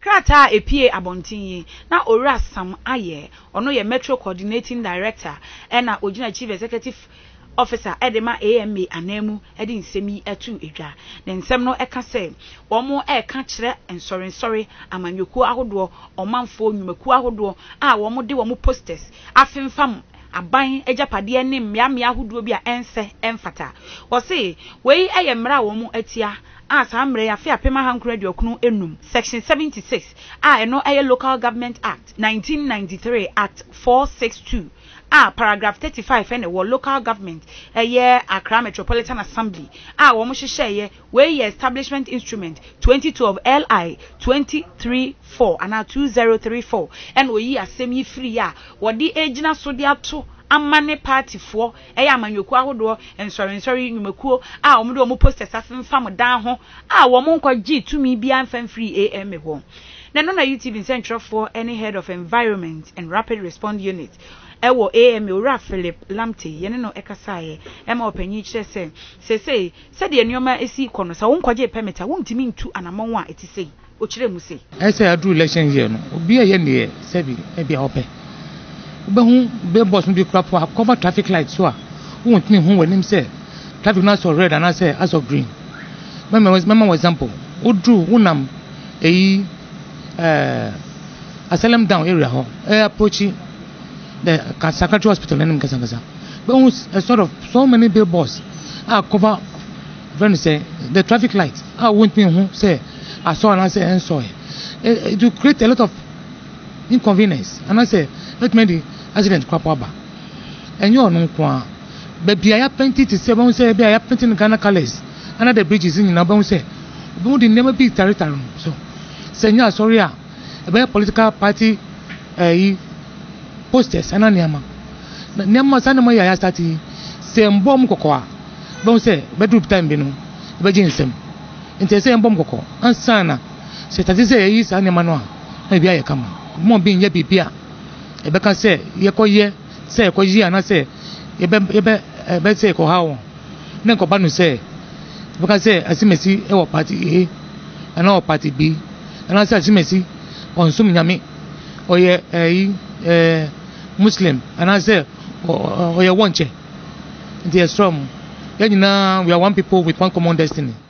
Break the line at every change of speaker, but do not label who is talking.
krata epie abontin na owura Sam Aye ono ye Metro Coordinating Director na Ojina Chief Executive Officer Edema AMA anemu edi nsemi etu edwa ne nsem no eka se omo eka kire ensori amanyoku ahodo omanfo nyumaku ahodo a womo de womo posters afemfam aban ejapade ne mmia ahodo bi a ense emfata wo se wei eye mra womo atia sa mre ya fe apema hankura diokunu enum section 76 eno eye Local Government Act 1993 Act 462 paragraph 35 and the local government Accra Metropolitan Assembly wo mo hye we establishment instrument 2012 LI 234 and 2034 and we asem yi free wo di egina so de ato amane party for amanyoku ahodo ensori nyumakuo wo de wo posters afemfam dan ho wo mo nkwaji tumi bia mfam free AM ho na no na YouTube Central for any head of environment and rapid response unit ewo AM ora Philip Lamte yene no ekasaye ema opanyi kire se de enioma esi kono sa wo nkwaje permita wo ntimi ntu anamon a etisei o kire mu sei
ese adu election year no obi ye ne se bi e bia ope obehu be boss bi kura po cover traffic light so a wo ntimi hu wanim se traffic na so red and say as of green mama example odu wonam eyi Asylum down area ho approaching the Sakatri Hospital in Kasangasa. But a sort of so many billboards cover friends say the traffic lights. I won't me say I saw and I say and saw it will create a lot of inconvenience. And I say let me the accident crop over. And you know baby I painted to say say I painting Ghana colors. Another bridges in Nabon say would never be territory. So Senya sorry about political party posters and Niama Sanama ya stati same bomb cocoa. Don't say bedroom time binu. Bajin sem. Inte say bomb cocoa. Ansana. Se tatise is animanoa. Maybe I come. Mo bin ye bibia. Ebeka say ye ko ye say ko yi ana say ebe say ko hawo. Nen ko banu say. Ebeka say asimesi e wo party A and our party B. And I say asimesi on sum nyame. Oye Muslim and I say or you want it. They are strong. We are one people with one common destiny.